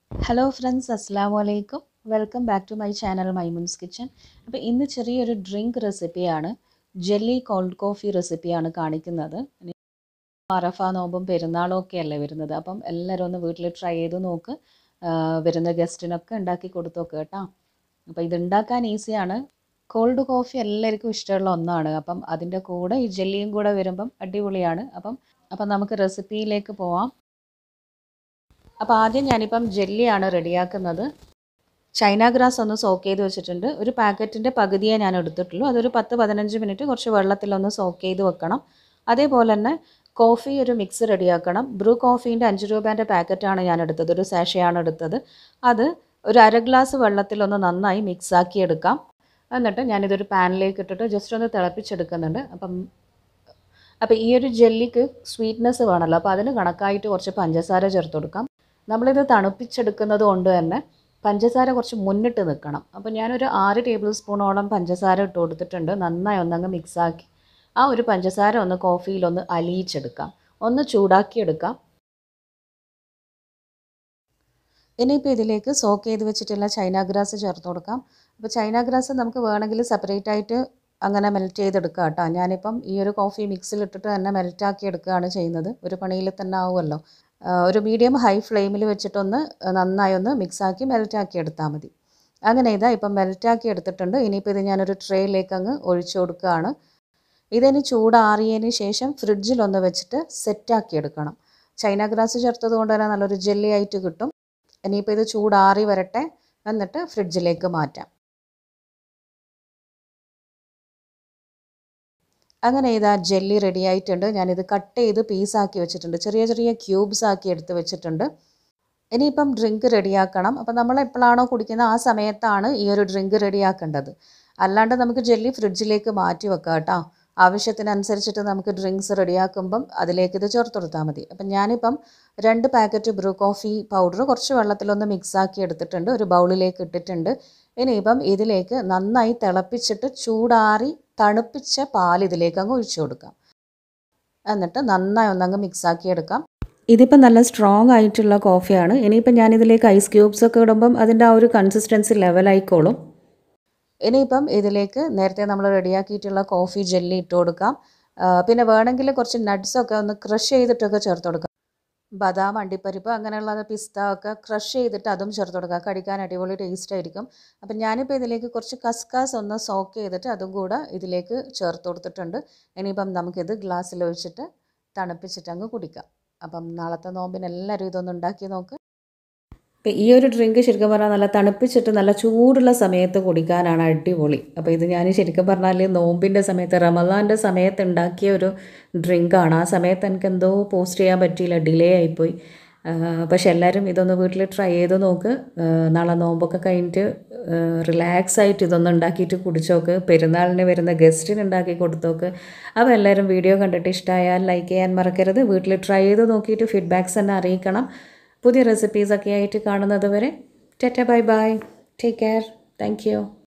Hello friends, അസ്സാം വലൈക്കും. Welcome back to my channel Maimoon's kitchen. അപ്പോൾ ഇന്ന് ചെറിയൊരു ഡ്രിങ്ക് റെസിപ്പിയാണ്, ജെല്ലി കോൾഡ് കോഫി റെസിപ്പിയാണ് കാണിക്കുന്നത്. അറഫ നോമ്പും പെരുന്നാളും ഒക്കെ അല്ലേ വരുന്നത്, അപ്പം എല്ലാവരും ഒന്ന് വീട്ടിൽ ട്രൈ ചെയ്ത് നോക്ക്. വരുന്ന ഗസ്റ്റിനൊക്കെ ഉണ്ടാക്കി കൊടുത്തു നോക്ക് കേട്ടോ. അപ്പോൾ ഇതുണ്ടാക്കാൻ ഈസിയാണ്. കോൾഡ് കോഫി എല്ലാവർക്കും ഇഷ്ടമുള്ള ഒന്നാണ്. അപ്പം അതിൻ്റെ കൂടെ ഈ ജെല്ലിയും കൂടെ വരുമ്പം അടിപൊളിയാണ്. അപ്പം നമുക്ക് റെസിപ്പിയിലേക്ക് പോവാം. അപ്പോൾ ആദ്യം ഞാനിപ്പം ജെല്ലിയാണ് റെഡിയാക്കുന്നത്. ചൈന ഗ്രാസ് ഒന്ന് സോക്ക് ചെയ്ത് വെച്ചിട്ടുണ്ട്. ഒരു പാക്കറ്റിൻ്റെ പകുതിയേ ഞാൻ എടുത്തിട്ടുള്ളൂ. അതൊരു 10-15 മിനിറ്റ് കുറച്ച് വെള്ളത്തിലൊന്ന് സോക്ക് ചെയ്ത് വെക്കണം. അതേപോലെ തന്നെ കോഫി ഒരു മിക്സ് റെഡിയാക്കണം. ബ്രൂ കോഫീൻ്റെ 5 രൂപേൻ്റെ പാക്കറ്റാണ് ഞാൻ എടുത്തത്, ഒരു സാഷയാണ് എടുത്തത്. അത് ഒരു അര ഗ്ലാസ് വെള്ളത്തിലൊന്ന് നന്നായി മിക്സാക്കി എടുക്കാം. എന്നിട്ട് ഞാനിതൊരു പാനിലേക്ക് ഇട്ടിട്ട് ജസ്റ്റ് ഒന്ന് തിളപ്പിച്ചെടുക്കുന്നുണ്ട്. അപ്പോൾ ഈ ഒരു ജെല്ലിക്ക് സ്വീറ്റ്നെസ് വേണമല്ലോ, അപ്പോൾ അതിന് കണക്കായിട്ട് കുറച്ച് പഞ്ചസാര ചേർത്ത് കൊടുക്കാം. നമ്മളിത് തണുപ്പിച്ചെടുക്കുന്നത് കൊണ്ട് തന്നെ പഞ്ചസാര കുറച്ച് മുന്നിട്ട് നിൽക്കണം. അപ്പോൾ ഞാനൊരു 6 ടേബിൾ സ്പൂണോളം പഞ്ചസാര ഇട്ട് കൊടുത്തിട്ടുണ്ട്. നന്നായി ഒന്നങ്ങ് മിക്സാക്കി ആ ഒരു പഞ്ചസാര ഒന്ന് കോഫിയിലൊന്ന് അലിയിച്ചെടുക്കാം, ഒന്ന് ചൂടാക്കിയെടുക്കാം. ഇനിയിപ്പോൾ ഇതിലേക്ക് സോക്ക് ചെയ്ത് വെച്ചിട്ടുള്ള ചൈന ഗ്രാസ് ചേർത്ത് കൊടുക്കാം. അപ്പോൾ ചൈന ഗ്രാസ് നമുക്ക് വേണമെങ്കിൽ സെപ്പറേറ്റ് ആയിട്ട് അങ്ങനെ മെൽറ്റ് ചെയ്തെടുക്കാം കേട്ടോ. ഞാനിപ്പം ഈ ഒരു കോഫി മിക്സിലിട്ടിട്ട് തന്നെ മെൽറ്റാക്കി എടുക്കുകയാണ് ചെയ്യുന്നത്. ഒരു പണിയിൽ തന്നെ ആവുമല്ലോ. ഒരു മീഡിയം ഹൈ ഫ്ലെയിമിൽ വെച്ചിട്ടൊന്ന് നന്നായി ഒന്ന് മിക്സാക്കി മെൽറ്റാക്കി എടുത്താൽ മതി. അങ്ങനെ ഇപ്പം മെൽറ്റാക്കി എടുത്തിട്ടുണ്ട്. ഇനിയിപ്പോൾ ഇത് ഞാനൊരു ട്രേയിലേക്ക് അങ്ങ് ഒഴിച്ചു കൊടുക്കുകയാണ്. ഇതിന് ചൂടാറിയതിന് ശേഷം ഫ്രിഡ്ജിലൊന്ന് വെച്ചിട്ട് സെറ്റാക്കി എടുക്കണം. ചൈന ഗ്രാസ് ചേർത്തത് കൊണ്ട് തന്നെ നല്ലൊരു ജെല്ലി ആയിട്ട് കിട്ടും. ഇനിയിപ്പോൾ ഇത് ചൂടാറി വരട്ടെ, എന്നിട്ട് ഫ്രിഡ്ജിലേക്ക് മാറ്റാം. അങ്ങനെ ഇതാ ജെല്ലി റെഡി ആയിട്ടുണ്ട്. ഞാനിത് കട്ട് ചെയ്ത് പീസാക്കി വെച്ചിട്ടുണ്ട്, ചെറിയ ചെറിയ ക്യൂബ്സ് ആക്കി എടുത്ത് വെച്ചിട്ടുണ്ട്. ഇനിയിപ്പം ഡ്രിങ്ക് റെഡിയാക്കണം. അപ്പം നമ്മൾ എപ്പോഴാണോ കുടിക്കുന്നത് ആ സമയത്താണ് ഈ ഒരു ഡ്രിങ്ക് റെഡിയാക്കേണ്ടത്. അല്ലാണ്ട് നമുക്ക് ജെല്ലി ഫ്രിഡ്ജിലേക്ക് മാറ്റി വെക്കാം കേട്ടോ. ആവശ്യത്തിനനുസരിച്ചിട്ട് നമുക്ക് ഡ്രിങ്ക്സ് റെഡിയാക്കുമ്പം അതിലേക്ക് ഇത് ചേർത്ത് കൊടുത്താൽ മതി. അപ്പം ഞാനിപ്പം 2 പാക്കറ്റ് ബ്രൂ കോഫി പൗഡർ കുറച്ച് വെള്ളത്തിലൊന്ന് മിക്സാക്കി എടുത്തിട്ടുണ്ട്, ഒരു ബൗളിലേക്ക് ഇട്ടിട്ടുണ്ട്. ഇനിയിപ്പം ഇതിലേക്ക് നന്നായി തിളപ്പിച്ചിട്ട് ചൂടാറി തണുപ്പിച്ച പാൽ ഇതിലേക്ക് അങ്ങ് ഒഴിച്ചു കൊടുക്കാം. എന്നിട്ട് നന്നായി ഒന്നങ്ങ് മിക്സാക്കി എടുക്കാം. ഇതിപ്പോൾ നല്ല സ്ട്രോങ് ആയിട്ടുള്ള കോഫിയാണ്. ഇനിയിപ്പോൾ ഞാനിതിലേക്ക് ഐസ് ക്യൂബ്സ് ഒക്കെ ഇടുമ്പം അതിൻ്റെ ആ ഒരു കൺസിസ്റ്റൻസി ലെവലായിക്കോളും. ഇനിയിപ്പം ഇതിലേക്ക് നേരത്തെ നമ്മൾ റെഡിയാക്കിയിട്ടുള്ള കോഫി ജെല്ലി ഇട്ട് കൊടുക്കാം. പിന്നെ വേണമെങ്കിൽ കുറച്ച് നട്ട്സൊക്കെ ഒന്ന് ക്രഷ് ചെയ്തിട്ടൊക്കെ ചേർത്ത് കൊടുക്കാം. ബദാം, അണ്ടിപ്പരിപ്പ് അങ്ങനെയുള്ള പിസ്ത ഒക്കെ ക്രഷ് ചെയ്തിട്ട് അതും ചേർത്ത് കൊടുക്കുക. കടിക്കാൻ അടിപൊളി ടേസ്റ്റ് ആയിരിക്കും. അപ്പം ഞാനിപ്പോൾ ഇതിലേക്ക് കുറച്ച് കസ്കാസ് ഒന്ന് സോക്ക് ചെയ്തിട്ട് അതും കൂടെ ഇതിലേക്ക് ചേർത്ത് കൊടുത്തിട്ടുണ്ട്. ഇനിയിപ്പം നമുക്കിത് ഗ്ലാസ്സിൽ ഒഴിച്ചിട്ട് തണുപ്പിച്ചിട്ട് അങ്ങ് കുടിക്കാം. അപ്പം നാളത്തെ നോമ്പിന് എല്ലാവരും ഇതൊന്ന് ഉണ്ടാക്കി നോക്ക്. ഇപ്പം ഈ ഒരു ഡ്രിങ്ക് ശരിക്കും പറഞ്ഞാൽ നല്ല തണുപ്പിച്ചിട്ട് നല്ല ചൂടുള്ള സമയത്ത് കുടിക്കാനാണ് അടിപൊളി. അപ്പോൾ ഇത് ഞാൻ ശരിക്കും പറഞ്ഞാൽ നോമ്പിൻ്റെ സമയത്ത്, റമദാൻ്റെ സമയത്ത് ഉണ്ടാക്കിയ ഒരു ഡ്രിങ്കാണ്. ആ സമയത്ത് എനിക്ക് എന്തോ പോസ്റ്റ് ചെയ്യാൻ പറ്റിയില്ല, ഡിലേ ആയിപ്പോയി. പക്ഷെ എല്ലാവരും ഇതൊന്ന് വീട്ടിൽ ട്രൈ ചെയ്ത് നോക്ക്. നാളെ നോമ്പൊക്കെ കഴിഞ്ഞിട്ട് റിലാക്സ് ആയിട്ട് ഇതൊന്ന് ഉണ്ടാക്കിയിട്ട് കുടിച്ചോക്ക്. പെരുന്നാളിന് വരുന്ന ഗസ്റ്റിന് ഉണ്ടാക്കി കൊടുത്തോക്ക്. അപ്പോൾ എല്ലാവരും വീഡിയോ കണ്ടിട്ട് ഇഷ്ടമായാൽ ലൈക്ക് ചെയ്യാൻ മറക്കരുത്. വീട്ടിൽ ട്രൈ ചെയ്ത് നോക്കിയിട്ട് ഫീഡ്ബാക്ക്സ് തന്നെ അറിയിക്കണം. പുതിയ റെസിപ്പീസൊക്കെ ആയിട്ട് കാണുന്നത് വരെ tata bye bye. Take care. Thank U.